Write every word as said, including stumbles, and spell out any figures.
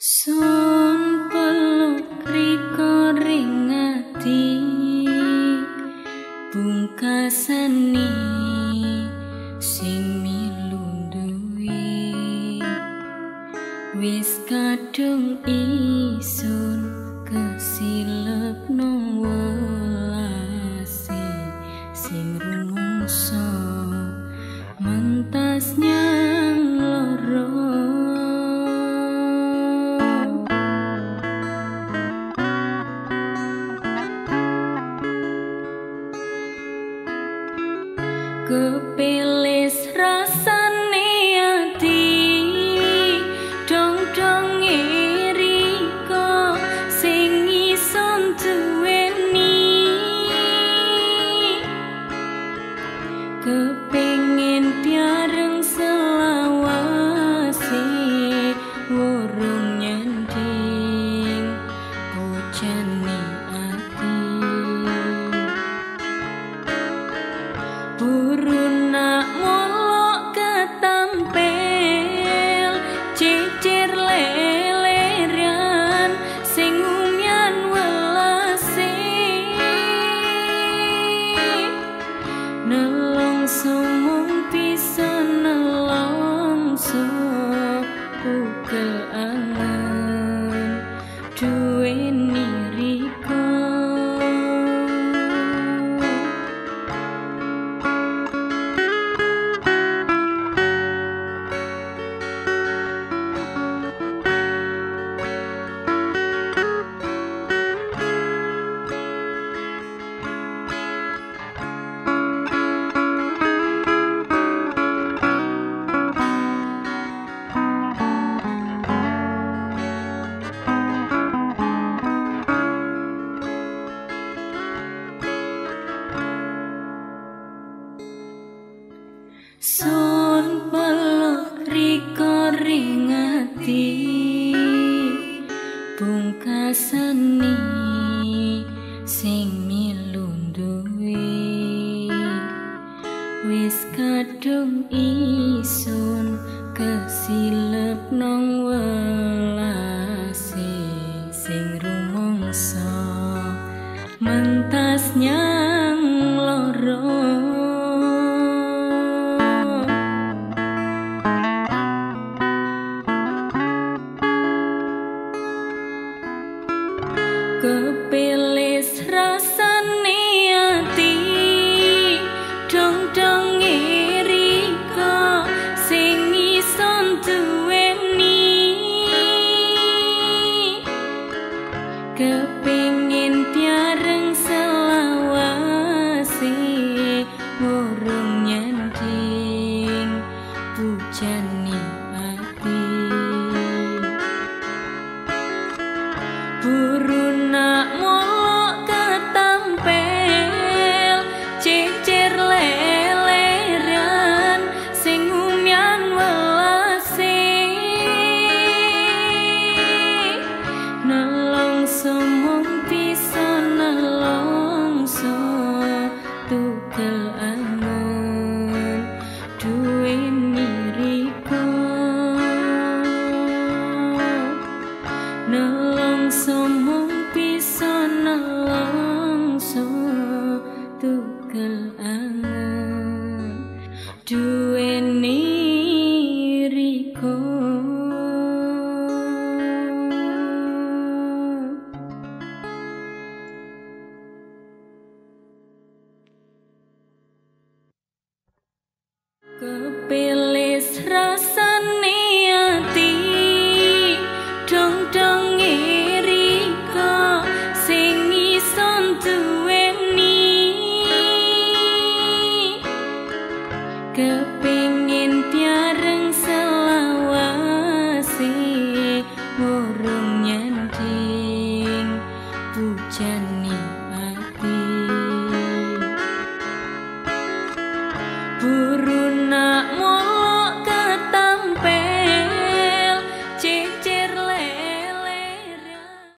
Sun peluk riko ring ati pungkasane sing milu duwe wis kadung isun kesilepno welase sing rumangsa mentas nyang loro kepeles rasane ati dong-dong riko sing ison duweni kepengin piareng selawase urung nyanding bojane ati burun nak molok ketampil cicir leleran sing umyan welase nelongso mung bisa nelongso ukel angen duweni riko sun peluk riko ring ati pungkasane sing milu duwe wis kadung isun kesilep nang welase sing rumangsa mentas nyang loro kepeles rasane ati dong-dong riko sing ison duweni kepengin piareng selawase urung nyanding bojane ati burun nak molok ketampil cicir leleran sing umyan welase nelongso mung bisa nelongso tukel angen duweni riko nelongso mung bisa nelongso tukel angen duweni